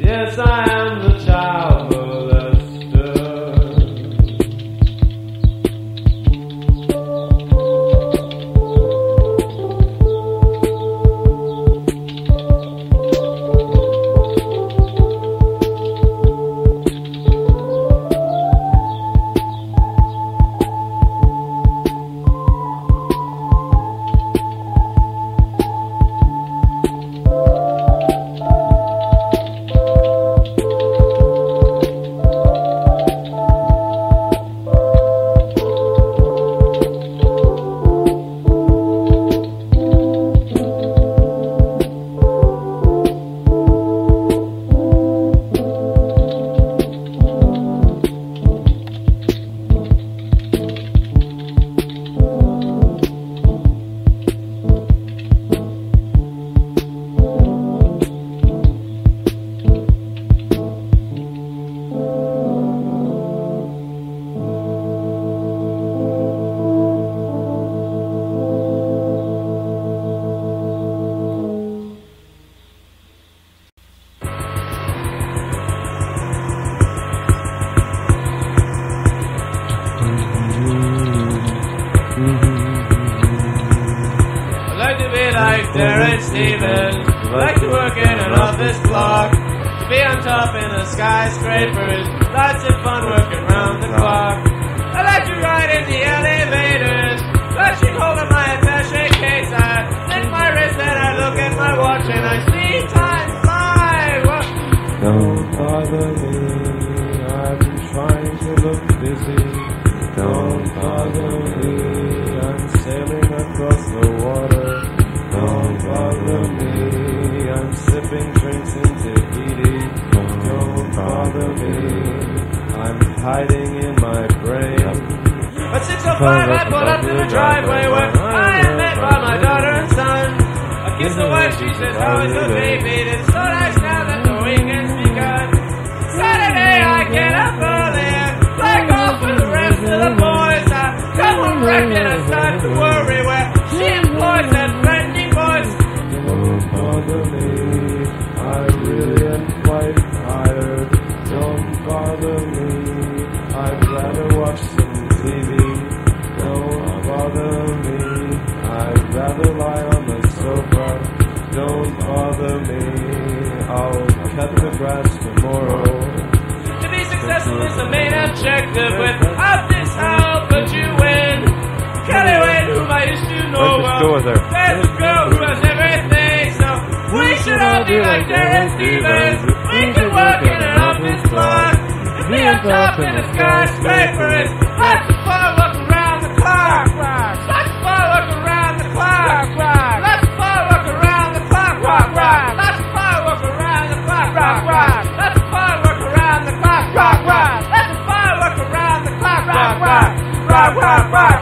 Yes, I am the child molester. Like Darren Stevens, like to work in an office block, to be on top in a skyscraper is lots of fun working round the clock. I like to ride in the elevators, touching hold of my attaché case. I lick my wrist and I look at my watch and I see time fly. Don't bother me, I've been trying to look busy. Don't bother me, I'm sailing across the water. Don't bother me, I'm sipping drinks in Tahiti. Don't bother me, I'm hiding in my brain. At 6:05 I pull up to the driveway where I am met by my daughter and son. I kiss the wife, she says, how is the baby? It's so nice now that the weekend's begun. Saturday I get up early and play golf with the rest of the boys. I come home wrecked and I start to worry where she employs that friendly voice. Don't bother me, I really am quite tired. Don't bother me, I'd rather watch some TV. Don't bother me, I'd rather lie on the sofa. Don't bother me, I'll cut the grass tomorrow. To be successful is the main objective. Without this I'll put you in. Kelly Wayne, whom I used to know well, there's a girl who has everything. So we should all be like Darren Stevens. We can work in an office block, and be on top in a skyscraper. It's lots of fun working around the clock. Lots of fun working around the clock. Lots of fun working around the clock. Lots of fun working around the clock. Lots of fun working around the clock. Lots of fun working around the clock.